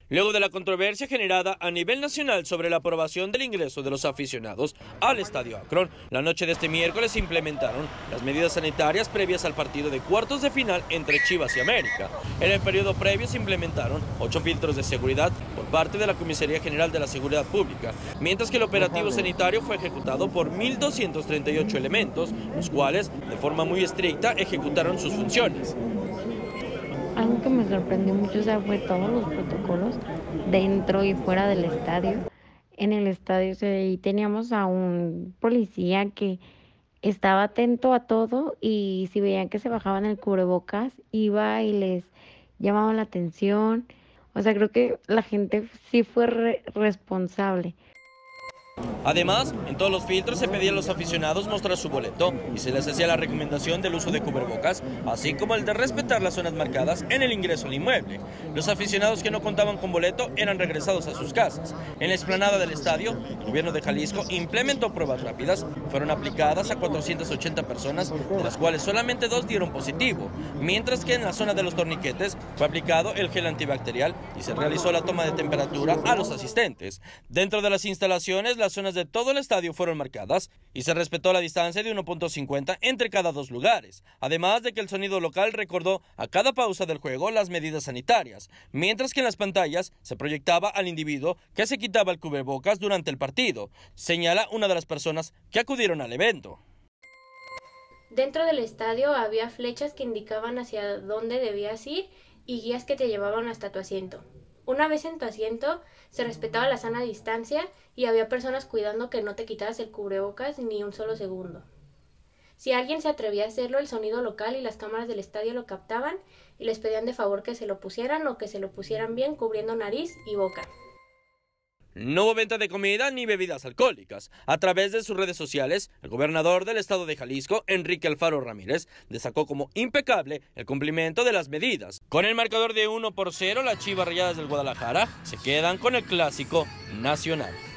Luego de la controversia generada a nivel nacional sobre la aprobación del ingreso de los aficionados al Estadio Akron, la noche de este miércoles se implementaron las medidas sanitarias previas al partido de cuartos de final entre Chivas y América. En el periodo previo se implementaron 8 filtros de seguridad por parte de la Comisaría General de la Seguridad Pública, mientras que el operativo sanitario fue ejecutado por 1.238 elementos, los cuales, de forma muy estricta, ejecutaron sus funciones. Algo que me sorprendió mucho, o sea, fue todos los protocolos dentro y fuera del estadio. En el estadio, o sea, y teníamos a un policía que estaba atento a todo y si veían que se bajaban el cubrebocas, iba y les llamaba la atención. O sea, creo que la gente sí fue responsable. Además, en todos los filtros se pedía a los aficionados mostrar su boleto y se les hacía la recomendación del uso de cubrebocas, así como el de respetar las zonas marcadas en el ingreso al inmueble. Los aficionados que no contaban con boleto eran regresados a sus casas. En la explanada del estadio, el gobierno de Jalisco implementó pruebas rápidas. Fueron aplicadas a 480 personas, de las cuales solamente 2 dieron positivo, mientras que en la zona de los torniquetes fue aplicado el gel antibacterial y se realizó la toma de temperatura a los asistentes. Dentro de las instalaciones, las zonas de todo el estadio fueron marcadas y se respetó la distancia de 1.50 entre cada 2 lugares, además de que el sonido local recordó a cada pausa del juego las medidas sanitarias, mientras que en las pantallas se proyectaba al individuo que se quitaba el cubrebocas durante el partido, señala una de las personas que acudieron al evento. Dentro del estadio había flechas que indicaban hacia dónde debías ir y guías que te llevaban hasta tu asiento. Una vez en tu asiento, se respetaba la sana distancia y había personas cuidando que no te quitaras el cubrebocas ni un solo segundo. Si alguien se atrevía a hacerlo, el sonido local y las cámaras del estadio lo captaban y les pedían de favor que se lo pusieran o que se lo pusieran bien cubriendo nariz y boca. No hubo venta de comida ni bebidas alcohólicas. A través de sus redes sociales, el gobernador del estado de Jalisco, Enrique Alfaro Ramírez, destacó como impecable el cumplimiento de las medidas. Con el marcador de 1-0, las Chivas Rayadas del Guadalajara se quedan con el clásico nacional.